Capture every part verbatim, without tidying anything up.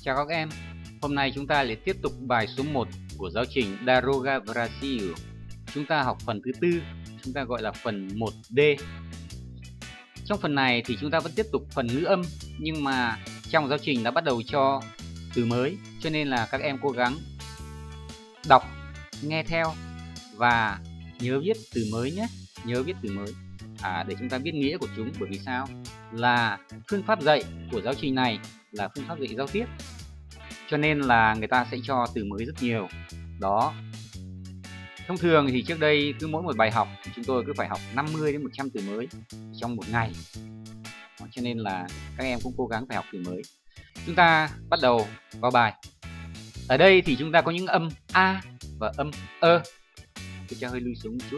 Chào các em, hôm nay chúng ta lại tiếp tục bài số một của giáo trình Daroga Brasil. Chúng ta học phần thứ tư, chúng ta gọi là phần một D. Trong phần này thì chúng ta vẫn tiếp tục phần ngữ âm, nhưng mà trong giáo trình đã bắt đầu cho từ mới, cho nên là các em cố gắng đọc, nghe theo và nhớ viết từ mới nhé, nhớ viết từ mới à, để chúng ta biết nghĩa của chúng. Bởi vì sao? Là phương pháp dạy của giáo trình này là phương pháp dạy giao tiếp, cho nên là người ta sẽ cho từ mới rất nhiều. Đó. Thông thường thì trước đây cứ mỗi một bài học thì chúng tôi cứ phải học năm mươi đến một trăm từ mới trong một ngày. Đó, cho nên là các em cũng cố gắng phải học từ mới. Chúng ta bắt đầu vào bài. Ở đây thì chúng ta có những âm A và âm ơ. Tôi cho hơi lui xuống một chút.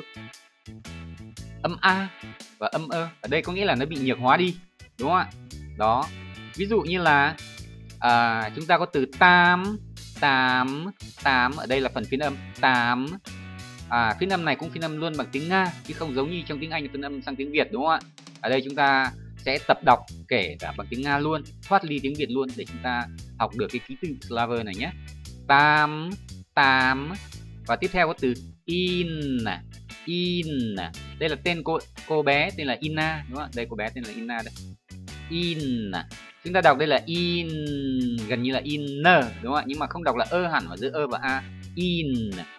Âm A và âm ơ ở đây có nghĩa là nó bị nhược hóa đi, đúng không ạ? Đó. Ví dụ như là à, chúng ta có từ tám, tám, tám, ở đây là phần phiên âm tám. À, phiên âm này cũng phiên âm luôn bằng tiếng Nga, chứ không giống như trong tiếng Anh là phiên âm sang tiếng Việt, đúng không ạ? Ở đây chúng ta sẽ tập đọc kể cả bằng tiếng Nga luôn, thoát ly tiếng Việt luôn, để chúng ta học được cái ký tự Slaver này nhé. Tám, tám. Và tiếp theo có từ in, in. Đây là tên cô cô bé tên là Ina, đúng không ạ? Đây cô bé tên là Ina đây. In. Chúng ta đọc đây là in, gần như là inner, đúng không ạ? Nhưng mà không đọc là ơ hẳn ở giữa ơ và a. In,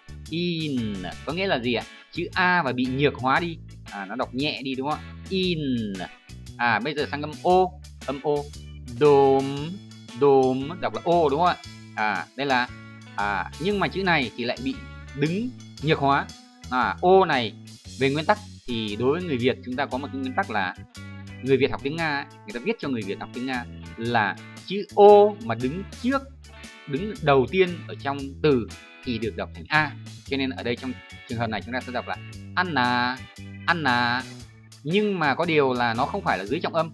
in có nghĩa là gì ạ? Chữ a và bị nhược hóa đi, à, nó đọc nhẹ đi, đúng không ạ? In. À, bây giờ sang âm ô, âm ô. Đốm, đốm đọc là ô, đúng không ạ? À, đây là à, nhưng mà chữ này thì lại bị đứng nhược hóa. À, ô này về nguyên tắc thì đối với người Việt chúng ta có một cái nguyên tắc là người Việt học tiếng Nga, người ta viết cho người Việt học tiếng Nga là chữ ô mà đứng trước, đứng đầu tiên ở trong từ thì được đọc thành a. Cho nên ở đây trong trường hợp này chúng ta sẽ đọc là Anna, Anna. Nhưng mà có điều là nó không phải là dưới trọng âm,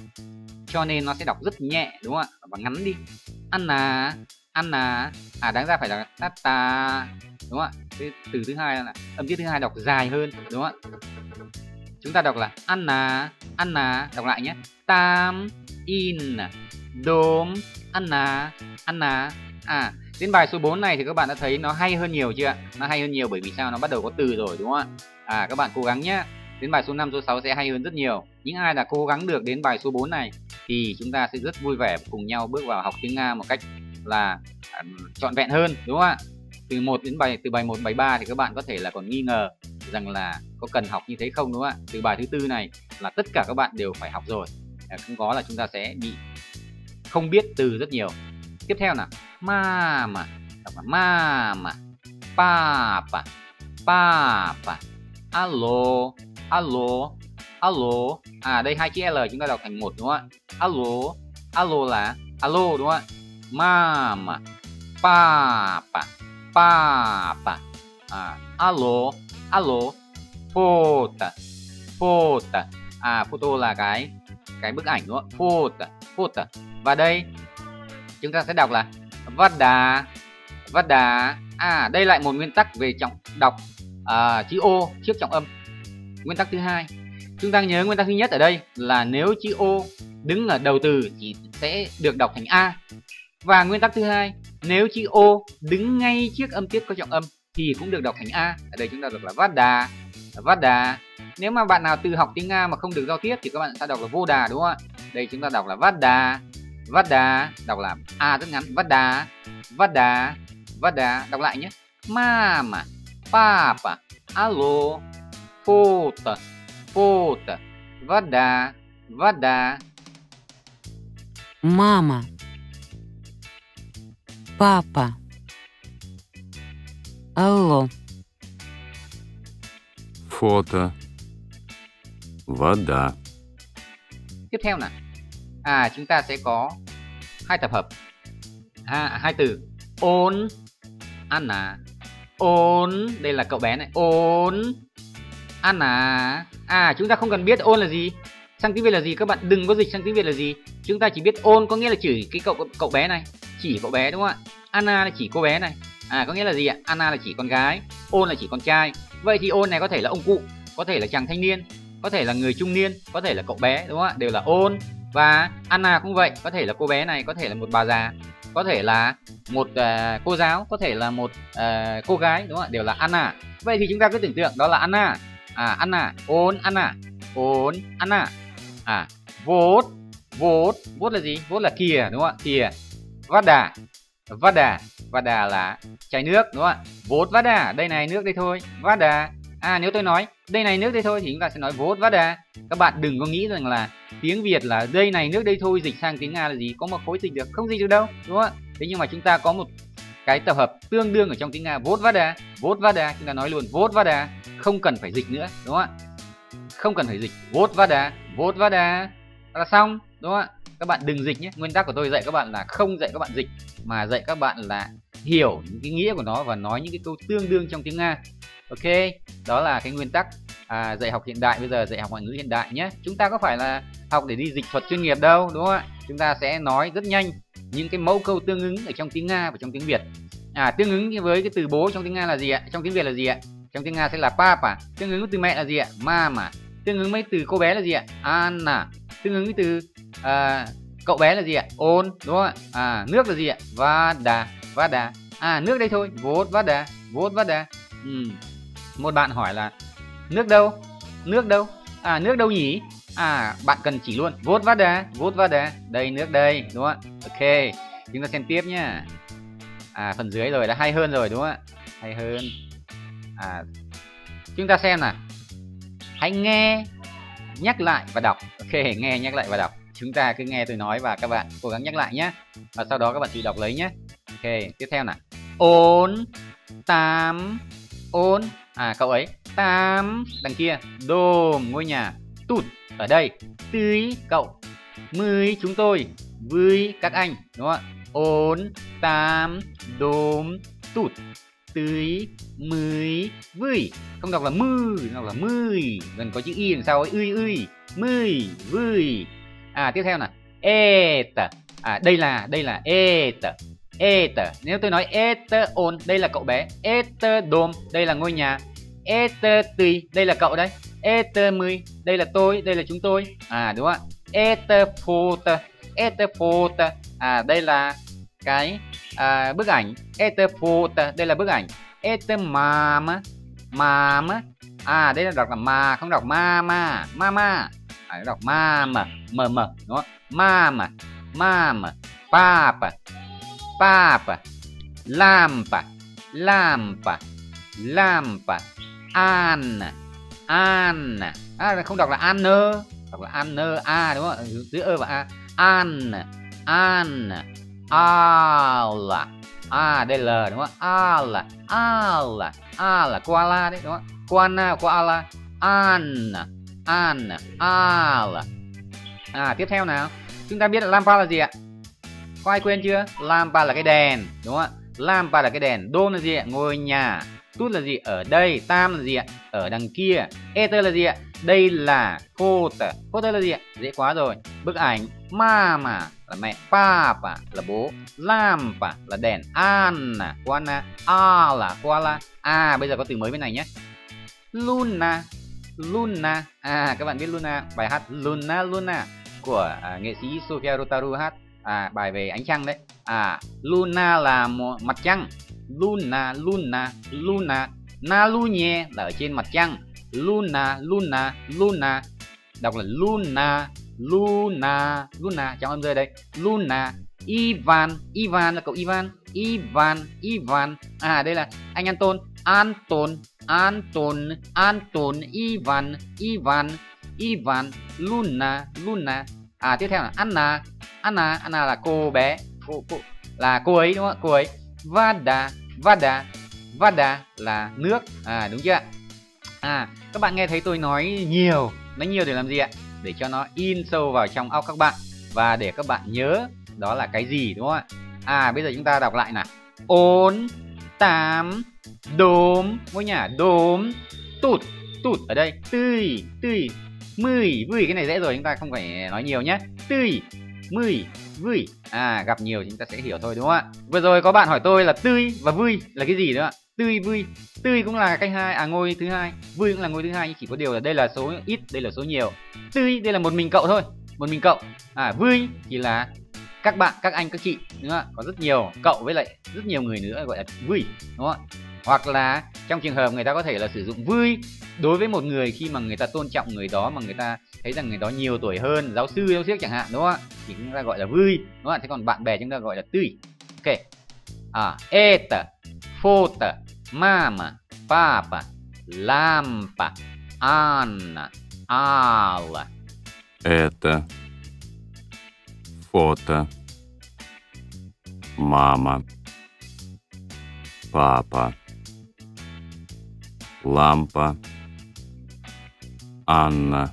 cho nên nó sẽ đọc rất nhẹ, đúng không ạ? Và ngắn đi. Anna, Anna. À, đáng ra phải là tata, đúng không ạ? Cái từ thứ hai là âm tiết thứ hai đọc dài hơn, đúng không ạ? Chúng ta đọc là Anna, Anna. Đọc lại nhé. Tam, in, đốm, Anna, Anna. À, đến bài số bốn này thì các bạn đã thấy nó hay hơn nhiều chưa ạ? Nó hay hơn nhiều bởi vì sao? Nó bắt đầu có từ rồi, đúng không ạ? À, các bạn cố gắng nhé. Đến bài số năm, số sáu sẽ hay hơn rất nhiều. Những ai đã cố gắng được đến bài số bốn này thì chúng ta sẽ rất vui vẻ cùng nhau bước vào học tiếng Nga một cách là à, trọn vẹn hơn, đúng không ạ? Từ một đến bài từ bài một, bài ba thì các bạn có thể là còn nghi ngờ rằng là có cần học như thế không, đúng không ạ? Từ bài thứ tư này là tất cả các bạn đều phải học rồi. À, không có là chúng ta sẽ bị không biết từ rất nhiều. Tiếp theo nào, mama, đọc là mama, papa, papa, alo, alo, alo. À, đây hai chữ L chúng ta đọc thành một, đúng không ạ? Alo, alo là alo, đúng không ạ? Mama, papa, papa. À, alo, alo, photo, photo. À, photo là cái cái bức ảnh, đúng không? Photo, photo. Và đây chúng ta sẽ đọc là vada, vada. À, đây lại một nguyên tắc về trọng đọc à, chữ ô trước trọng âm. Nguyên tắc thứ hai, chúng ta nhớ nguyên tắc thứ nhất ở đây là nếu chữ ô đứng ở đầu từ thì sẽ được đọc thành a. Và nguyên tắc thứ hai, nếu chữ ô đứng ngay trước âm tiết có trọng âm thì cũng được đọc thành a. Ở đây chúng ta đọc là vada, vada. Nếu mà bạn nào tự học tiếng Nga mà không được giao tiếp thì các bạn sẽ đọc là vô đà, đúng không ạ? Đây chúng ta đọc là vada, vada, đọc là a rất ngắn, vada, vada, vada. Đọc lại nhé. Mama, papa, alo, photo, photo, vada, vada. Mama, papa, алло, фото, вода. Tiếp theo nào. À, chúng ta sẽ có hai tập hợp. À, hai từ. On, Anna. On, đây là cậu bé này. On, Anna. À, chúng ta không cần biết on là gì, sang tiếng Việt là gì, các bạn đừng có dịch sang tiếng Việt là gì. Chúng ta chỉ biết on có nghĩa là chỉ cái cậu cậu bé này, chỉ cậu bé, đúng không ạ? Anna là chỉ cô bé này. À, có nghĩa là gì ạ? Anna là chỉ con gái, on là chỉ con trai. Vậy thì on này có thể là ông cụ, có thể là chàng thanh niên, có thể là người trung niên, có thể là cậu bé, đúng không ạ? Đều là on. Và Anna cũng vậy, có thể là cô bé này, có thể là một bà già. có thể là một uh, cô giáo, có thể là một uh, cô gái, đúng không ạ? Đều là Anna. Vậy thì chúng ta cứ tưởng tượng đó là Anna. À, Anna, ôn Anna, ôn Anna. À, vốt, vốt, vốt là gì? Vốt là kìa, đúng không ạ? Kìa. Vada, vada, vada là chai nước, đúng không ạ? Vốt vada, đây này nước đây thôi. Vada. À, nếu tôi nói đây này nước đây thôi thì chúng ta sẽ nói vốt vada. Các bạn đừng có nghĩ rằng là tiếng Việt là đây này nước đây thôi dịch sang tiếng Nga là gì? Có một khối dịch được, không dịch được đâu, đúng không ạ? Thế nhưng mà chúng ta có một cái tập hợp tương đương ở trong tiếng Nga, vốt vada, vốt vada, chúng ta nói luôn vốt vada, không cần phải dịch nữa, đúng không ạ? Không cần phải dịch, vốt vada, vốt vada là xong, đúng không ạ? Các bạn đừng dịch nhé. Nguyên tắc của tôi dạy các bạn là không dạy các bạn dịch, mà dạy các bạn là hiểu những cái nghĩa của nó và nói những cái câu tương đương trong tiếng Nga. Ok, đó là cái nguyên tắc à, dạy học hiện đại, bây giờ dạy học ngoại ngữ hiện đại nhé. Chúng ta có phải là học để đi dịch thuật chuyên nghiệp đâu, đúng không ạ? Chúng ta sẽ nói rất nhanh những cái mẫu câu tương ứng ở trong tiếng Nga và trong tiếng Việt. À, tương ứng với cái từ bố trong tiếng Nga là gì ạ? Trong tiếng Việt là gì ạ? Trong tiếng Nga sẽ là papa. Tương ứng với từ mẹ là gì ạ? Mama. Tương ứng với từ cô bé là gì ạ? Anna. Tương ứng với từ à, cậu bé là gì ạ? On, đúng không ạ? À, nước là gì ạ? Vada, vada. À, nước đây thôi, vốt vada, vốt vada. Ừ. Một bạn hỏi là nước đâu? Nước đâu? À, nước đâu nhỉ? À, bạn cần chỉ luôn vốt vada, vốt vada. Đây, nước đây, đúng không ạ? Ok, chúng ta xem tiếp nhá. À, phần dưới rồi đã hay hơn rồi, đúng không ạ? Hay hơn. À, chúng ta xem nào. Hãy nghe, nhắc lại và đọc. Ok, nghe, nhắc lại và đọc. Chúng ta cứ nghe tôi nói và các bạn cố gắng nhắc lại nhé. Và sau đó các bạn tự đọc lấy nhé. Ok, tiếp theo nào. Ôn, tám, ôn. À, cậu ấy. Tám, đằng kia. Đồm, ngôi nhà. Tụt, ở đây. Tưới, cậu. Mười, chúng tôi. Vui, các anh. Đúng không ạ? Ôn, tám, đồm, tụt. Tưới, mười, vui. Không đọc là mư, đọc là mười. Gần có chữ y đằng sau ấy. Ươi, ươi. Mười, vui. À, tiếp theo nào. Et. À, đây là, đây là et. Et. Nếu tôi nói et ôn, đây là cậu bé. Et đồm, đây là ngôi nhà. Et tùy, đây là cậu đấy. Et mười, đây là tôi, đây là chúng tôi. À, đúng không ạ? Et photo, et photo. À, đây là cái à, bức ảnh. Et photo, đây là bức ảnh. Et mama, mama. À, đây là đọc là ma, không đọc mama, mama. À, đọc mama, mờ mờ, đúng không? Mama, mama, papa, papa, lampa, lampa, lampa, Anna, Anna. À, không đọc là Anna, đọc là Anna, a đúng không? Giữa ơ và a. Anna, Anna, Alla. À, đây là đúng không? Alla, Alla, Alla, koala đấy, đúng không? Koala, koala, Anna, Anna, Alla. À, tiếp theo nào. Chúng ta biết là lampa là gì ạ? Có ai quên chưa? Lampa là cái đèn, đúng không ạ? Lampa là cái đèn. Đôn là gì ạ? Ngôi nhà. Tút là gì? Ở đây. Tam là gì ạ? Ở đằng kia. Ether là gì ạ? Đây là photo. Photo là gì ạ? Dễ quá rồi. Bức ảnh. Mama là mẹ. Papa là bố. Lampa là đèn. Anna, koala. Ala, koala. À, bây giờ có từ mới bên này nhé. Luna, Luna. À, các bạn biết Luna, bài hát Luna Luna của à, nghệ sĩ Sofia Rotaru hát. À, bài về ánh trăng đấy. À, Luna là một mặt trăng. Luna, Luna, Luna. Na Lunye là ở trên mặt trăng. Luna, Luna, Luna. Đọc là Luna, Luna, Luna. Trong âm rơi đây. Luna. Ivan, Ivan là cậu Ivan. Ivan, Ivan. À, đây là anh Anton. Anton, Anton, Anton, Ivan, Ivan, Ivan. Luna, Luna. À, tiếp theo là Anna. Anna, Anna là cô bé, cô, cô là cô ấy, đúng không ạ? Cô ấy. Vada, Vada, Vada là nước. À, đúng chưa ạ? À, các bạn nghe thấy tôi nói nhiều, nói nhiều để làm gì ạ? Để cho nó in sâu vào trong óc các bạn và để các bạn nhớ đó là cái gì, đúng không ạ? À, bây giờ chúng ta đọc lại nào. Ôn, tám, đốm, ngôi nhà đốm, tụt, tụt ở đây, tươi, tươi, mười, vui, cái này dễ rồi, chúng ta không phải nói nhiều nhé. Tươi, mười, vui. À, gặp nhiều chúng ta sẽ hiểu thôi, đúng không ạ? Vừa rồi có bạn hỏi tôi là tươi và vui là cái gì đó ạ? Tươi, vui. Tươi cũng là canh hai, à ngôi thứ hai. Vui cũng là ngôi thứ hai, nhưng chỉ có điều là đây là số ít, đây là số nhiều. Tươi đây là một mình cậu thôi, một mình cậu. À, vui thì là các bạn, các anh, các chị, đúng không ạ? Có rất nhiều cậu với lại rất nhiều người nữa gọi là vui, đúng không ạ? Hoặc là trong trường hợp người ta có thể là sử dụng vui đối với một người khi mà người ta tôn trọng người đó, mà người ta thấy rằng người đó nhiều tuổi hơn, giáo sư, giáo sư chẳng hạn, đúng không ạ? Thì chúng ta gọi là vui, đúng không ạ? Thế còn bạn bè chúng ta gọi là tươi. Ok. À, eta, fota, mama, papa, lampa, Anna, Alla. Это фото, мама, папа, лампа, Анна,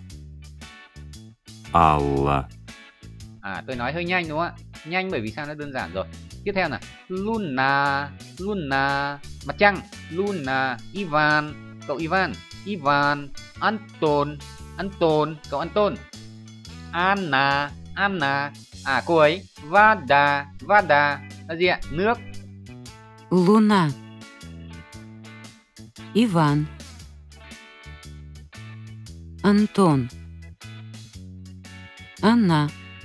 Alla. À, tôi nói hơi nhanh đúng không ạ? Nhanh bởi vì sao, nó đơn giản rồi. Tiếp theo là Luna, Luna, mặt trăng, Luna, Ivan, cậu Ivan, Ivan, Anton, Anton, cậu Anton, Anna, Anna, à cô ấy, Vada, Vada là gì ạ? Nước. Луна, Иван, Антон, Анна,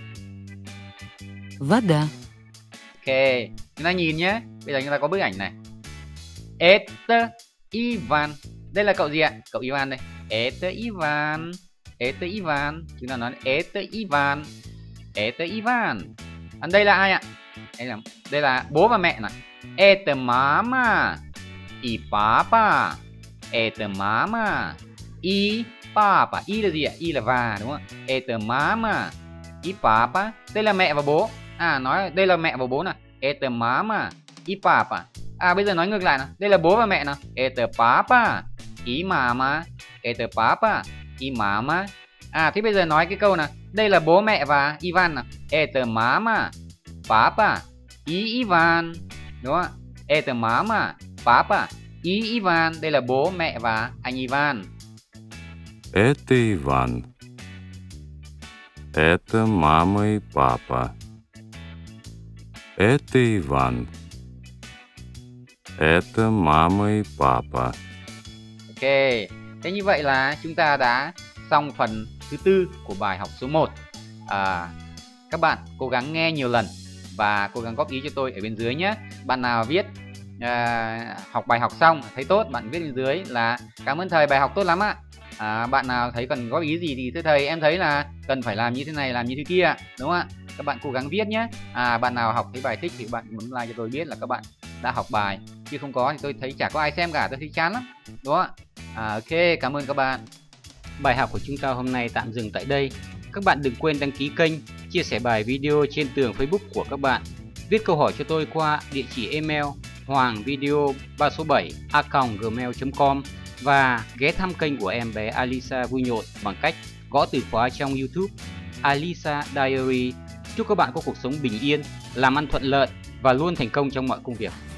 вода. Ok, chúng ta nhìn nhé. Bây giờ chúng ta có bức ảnh này. Eta Ivan. Đây là cậu gì ạ? Cậu Ivan đây. Eta Ivan, Eta Ivan. Chúng ta nói Eta Ivan, Eta Ivan. Còn đây là ai ạ? Đây là đây là bố và mẹ này. Eta mama, I papa, Eta mama, I papa. I là gì ạ? I là và đúng không ạ? Eta mama, I papa. Đây là mẹ và bố. À, nói đây là mẹ và bố nào. Eta mama, I papa. À, bây giờ nói ngược lại nào. Đây là bố và mẹ nào. Eta papa, I mama, Eta papa, I mama. À, thế bây giờ nói cái câu nào. Đây là bố mẹ và Ivan nào. Eta mama, papa, I Ivan. Đúng không ạ? Eta mama, papa, I Ivan. Đây là bố mẹ và anh Ivan. Это Иван. Это мама и папа. Это Иван. Это мама и папа. Ok, thế như vậy là chúng ta đã xong phần thứ tư của bài học số một. À, các bạn cố gắng nghe nhiều lần và cố gắng góp ý cho tôi ở bên dưới nhé. Bạn nào viết à, học bài học xong thấy tốt, bạn viết bên dưới là cảm ơn thầy, bài học tốt lắm ạ. À, bạn nào thấy cần góp ý gì thì thưa thầy em thấy là cần phải làm như thế này, làm như thế kia, đúng không ạ? Các bạn cố gắng viết nhé. À, bạn nào học thấy bài thích thì bạn muốn like cho tôi biết là các bạn đã học bài, chứ không có thì tôi thấy chả có ai xem cả, tôi thấy chán lắm, đúng không ạ? À, ok, cảm ơn các bạn. Bài học của chúng ta hôm nay tạm dừng tại đây. Các bạn đừng quên đăng ký kênh, chia sẻ bài video trên tường Facebook của các bạn, viết câu hỏi cho tôi qua địa chỉ email hoangvideo ba số bảy a còng gmail chấm com và ghé thăm kênh của em bé Alisa vui nhộn bằng cách gõ từ khóa trong YouTube Alisa Diary. Chúc các bạn có cuộc sống bình yên, làm ăn thuận lợi và luôn thành công trong mọi công việc.